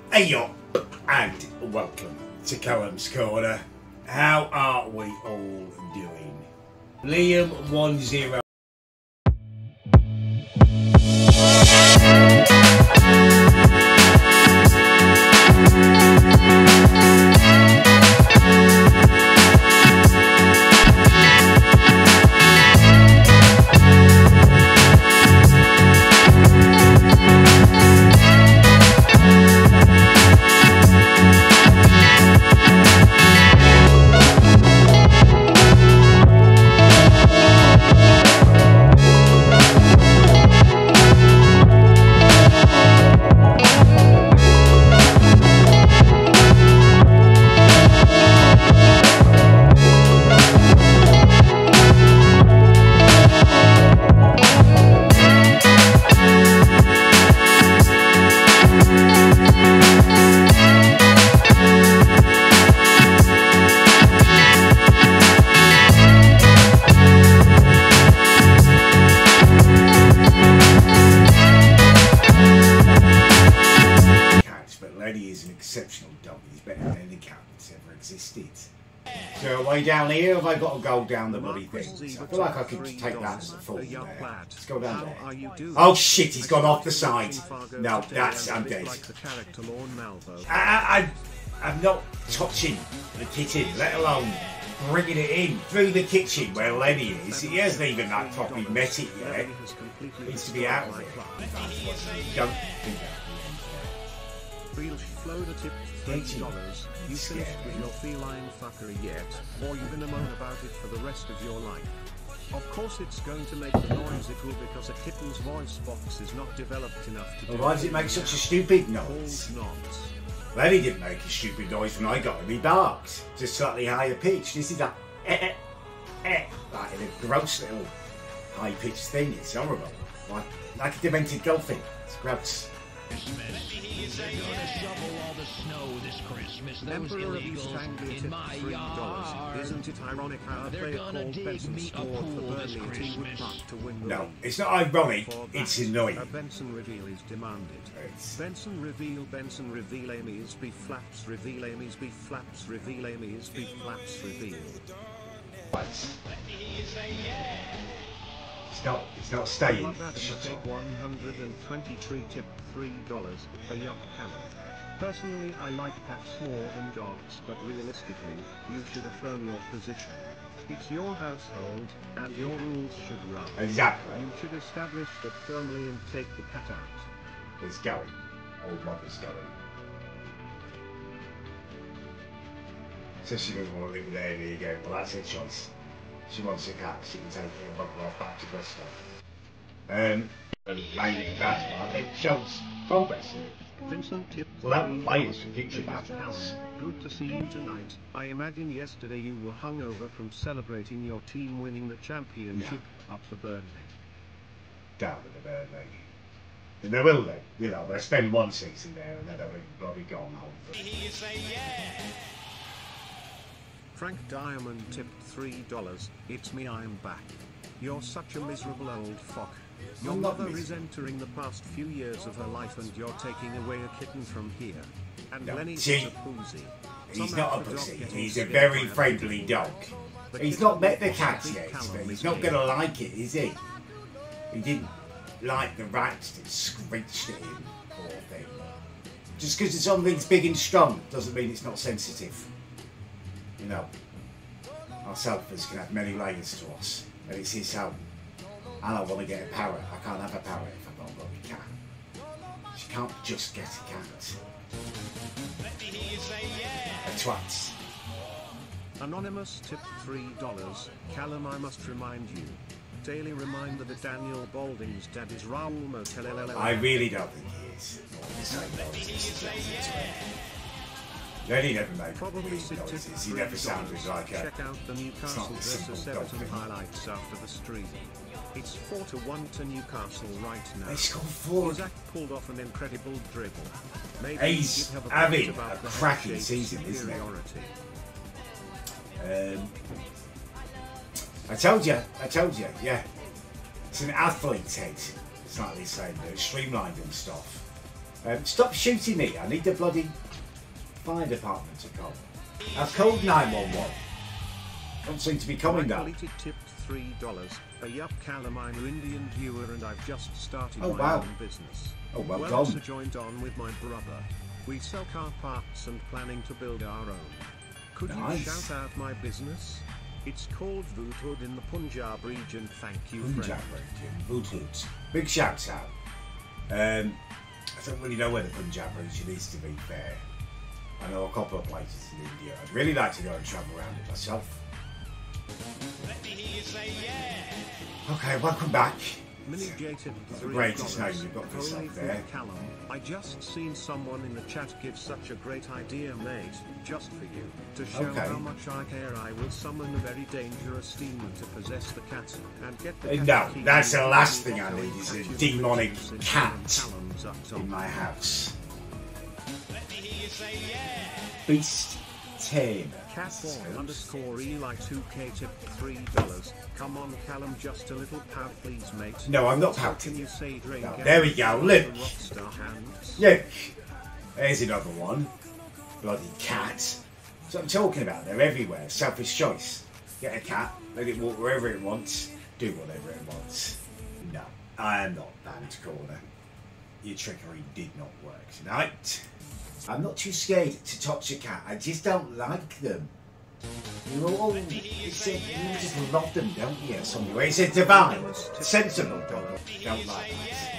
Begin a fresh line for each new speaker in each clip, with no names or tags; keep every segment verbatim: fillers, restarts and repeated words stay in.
Hey yo, and welcome to Callum's Corner. How are we all doing? Liam one zero. Exceptional dog. He's better than any cat that's ever existed. So way down here, have I got to go down the bloody thing? I feel like I could take that as a full there. Let's go down there. Oh shit, he's gone off the side. No, that's, I'm dead. I, I, I'm not touching the kitchen, let alone bringing it in through the kitchen where Lenny is. He hasn't even like properly met it yet. He needs to be out of it. Don't do that.
Floater tip three dollars. You finished with your feline fuckery yet, or you gonna moan about it for the rest of your life? Of course it's going to make the noise it will because a kitten's voice box is not developed enough to
well,
do
why does it make such a stupid noise? Well, he didn't make a stupid noise when I got him. He barked, just slightly higher pitch. This is a eh, eh, eh, like in a gross little high pitched thing. It's horrible, like like a demented dolphin. It's gross.
They're gonna shovel all the snow this Christmas. Those illegals in my yard.
Isn't it ironic how
they're gonna dig me a pool this Christmas?
No, it's not ironic. It's annoying.
A Benson reveal is demanded.
It's...
Benson reveal. Benson reveal. Amy's beef flaps reveal. Amy's beef flaps reveal. Amy's beef flaps reveal.
What? It's not, it's not staying.
one hundred twenty-three tip three dollars a yuck camel. Personally, I like cats more than dogs, but realistically, you should affirm your position. It's your household, and your rules should run.
Exactly.
You should establish that firmly and take the cat out.
It's going. Old mother's going. So she doesn't want to live there, there you go. Well, that's her choice. She wants a cat, she can take it and walk off back to Bristol. Um, and maybe that's why it shows progress.
Vincent Tip.
Well, that players for future battles.
Good to see you tonight. I imagine yesterday you were hungover from celebrating your team winning the championship yeah. up the Burnley.
Down with the Burnley. And they will, they, you know, they'll spend one season there and then they'll be bloody gone home.
You say yeah.
Frank Diamond tipped three dollars. It's me, I'm back. You're such a miserable old fuck. Your mother is entering the past few years of her life and you're taking away a kitten from here. And
no.
Lenny
See,
is a pussy.
He's not a pussy. He's a very friendly dog. He's not met the cat yet, but he's not going to like it, is he? He didn't like the rats that screeched at him, poor thing. Just because something's big and strong doesn't mean it's not sensitive. You know, our sofas can have many layers to us, and it's his home. And I want to get a parrot. I can't have a parrot if I've got a bloody cat. She can't just get a cat.
Let me hear you say yeah.
A twat.
Anonymous tipped three dollars. Callum, I must remind you. Daily reminder that Daniel Balding's dad is Raoul Motel.
I really don't think he is. Lenny never made
Probably
noises. He never sounded like a...
Check out the Newcastle versus Everton highlights after the stream. It's four to one to Newcastle right now.
They scored four.
Isaac pulled off an incredible dribble. Maybe
he's having a cracking season, isn't he? Um, I told you, I told you, yeah. It's an athlete's head. It's like they say, they're streamlined and stuff. Um, stop shooting me. I need the bloody fire department to come. I've called nine one one. Don't seem to be coming now.
Tipped three dollars. A yup, Callum, I'm an Indian viewer and I've just started
oh,
my
wow.
own business.
Oh, well,
well
done.
also joined on with my brother. We sell car parts and planning to build our own. Could
nice.
you shout out my business? It's called Voodhood in the Punjab region. Thank you,
Punjab
friend.
region, Voodhood. Big shout out. Um, I don't really know where the Punjab region is, to be fair. I know a couple of places in India. I'd really like to go and travel around it myself.
Let me hear you say yeah.
Okay, welcome back.
Mini J tip
The greatest name you've got for yourself there.
Callum, I just seen someone in the chat give such a great idea, mate. Just for you. To show
Okay.
how much I care, I will summon a very dangerous demon to possess the cat and get the
Uh,
cat
No,
key
that's the
and
last
the
thing I
key
need is a
cat
demonic
uses in
cat
Callum's up
in my house.
Let me hear you say yeah.
Beast Tamer.
Catball underscore Eli two K tip three dollars. Come on, Callum, just a little pout, please, mate.
No, I'm not
So
pouting.
Can you say drink
No,
out
there we go,
of
look.
the Rockstar hands?
Look, there's another one. Bloody cat. That's what I'm talking about. They're everywhere. Selfish choice. Get a cat, let it walk wherever it wants, do whatever it wants. No, I am not Band Corner. Your trickery did not work tonight. I'm not too scared to touch a cat. I just don't like them. You all, it's a, you just love them, don't you? Some way. It's a divine, sensible dog. Don't like that.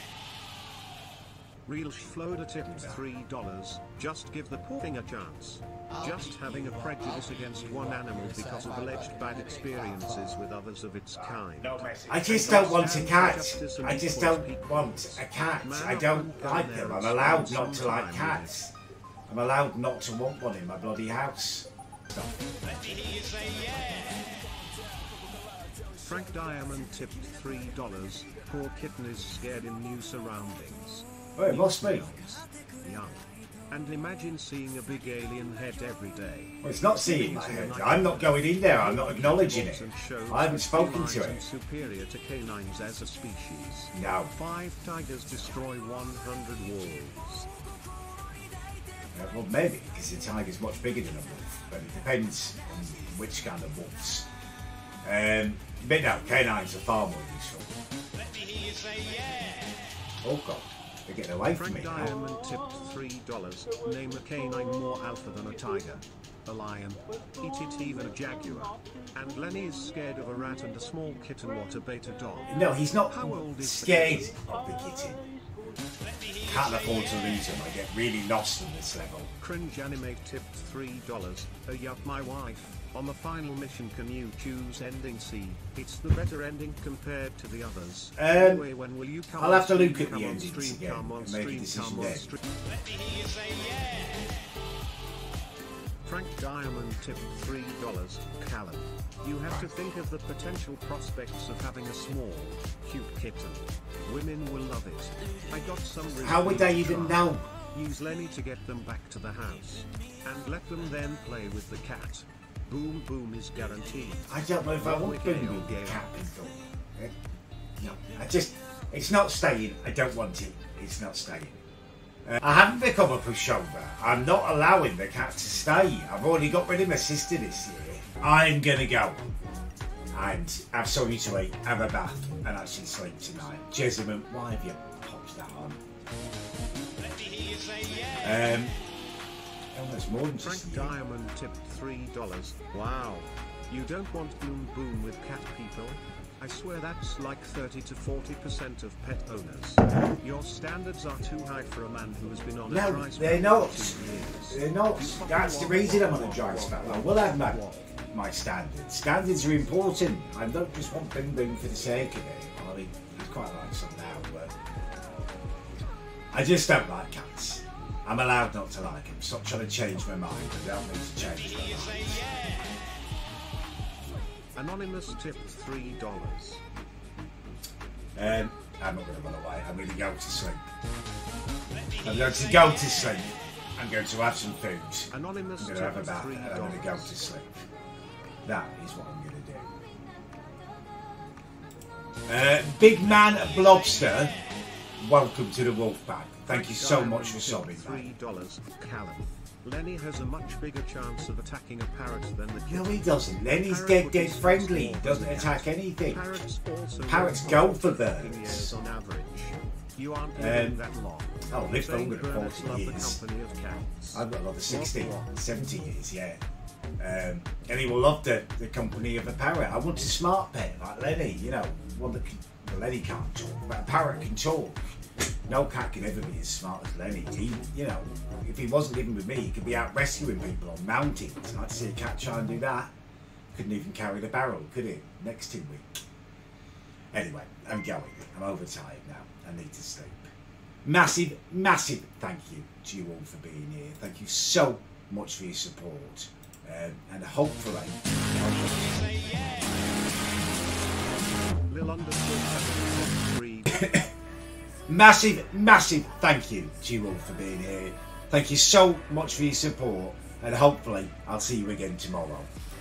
Real Floater tipped three dollars. Just give the poor thing a chance. Just having a prejudice against one animal because of alleged bad experiences with others of its kind.
I just don't want a cat. I just don't want a cat. I don't like them. I'm allowed not to like cats. I'm allowed not to want one in my bloody house.
Let me hear you say yeah.
Frank Diamond tipped three dollars. Poor kitten is scared in new surroundings.
Oh, it must be.
Young. And imagine seeing a big alien head every day.
Well, it's not seeing my head. I'm not going in there. I'm not acknowledging it. I haven't spoken to it.
Superior to canines as a species.
No.
Five tigers destroy one hundred wolves.
Uh, well, maybe, because the tiger's much bigger than a wolf. But it depends on which kind of wolves. Um, but no, canines are far more useful.
Let me hear you say yeah.
Oh, God. They're getting away from
Frank
me.
Diamond tipped three dollars. Name a canine more alpha than a tiger. A lion. Eat it, even a jaguar. And Lenny is scared of a rat and a small kitten. What a beta dog.
No, he's not
How old is
scared
the
of the kitten.
Let me hear you
Can't
say
afford to
yeah.
lose him. I get really lost on this level.
Cringe Animate tipped three dollars. A yup, my wife. On the final mission, can you choose ending C? It's the better ending compared to the others.
Um,
anyway, when will you come
I'll
on
have to
stream,
look at
come
the
on
endings
stream,
again
come on
and make a
stream,
decision
come on
then.
stream.
Let me hear you say yeah.
Frank Diamond tipped three dollars. Callum, you have to think of the potential prospects of having a small, cute kitten. Women will love it. I got some.
How would they even
try.
know?
Use Lenny to get them back to the house, and let them then play with the cat. Boom boom is guaranteed.
I don't know if I want to be with the cat people. Eh? No, I just, it's not staying. I don't want it. It's not staying. Uh, I haven't become a pushover. I'm not allowing the cat to stay. I've already got rid of my sister this year. I'm gonna go and have something to eat, have a bath, and actually sleep tonight. Jessamine, why have you popped that on?
Let me hear you say yeah.
Um, oh, there's more than
Frank
just you.
Diamond tipped three dollars. Wow. You don't want boom boom with cat people? I swear that's like thirty to forty percent of pet owners. Your standards are too high for a man who has been on a
No,
dry spell
they're
for
not.
two years.
They're not. That's the reason I'm on a dry spell. I will have my, my standards. Standards are important. I don't just want boom boom for the sake of it. I mean, it's quite like some now, but I just don't like cats. I'm allowed not to like them. Stop trying to change my mind. I don't need to change my mind.
Anonymous tipped three dollars.
Um, I'm not going to run away. I'm going to go to sleep. I'm going to go to sleep. I'm going to have some food.
Anonymous
I'm going to have a
tipped
bath
three
and I'm going to go
dollars.
to sleep. That is what I'm going to do. Uh, Big Man Blobster welcome to the Wolfpack. Thank you so much for sobbing,
three dollars, Callum. Lenny has a much bigger chance of attacking a parrot than the
No, he doesn't. Lenny's dead, dead friendly. He doesn't attack anything. Parrots, also Parrots go for birds.
On average. You aren't living um, that long.
Oh, live longer than forty years. I've got another sixty, seventy years, yeah. Um, and he will love the, the company of a parrot. I want a smart pet like Lenny, you know, one that can, well, Lenny can't talk, but a parrot can talk. No cat can ever be as smart as Lenny. He, you know, if he wasn't living with me, he could be out rescuing people on mountains. I'd see a cat try and do that. Couldn't even carry the barrel, could he? Next tin week. Anyway, I'm going. I'm overtired now. I need to sleep. Massive, massive thank you to you all for being here. Thank you so much for your support. Um, and hopefully, massive, massive thank you to you all for being here. Thank you so much for your support, and hopefully I'll see you again tomorrow.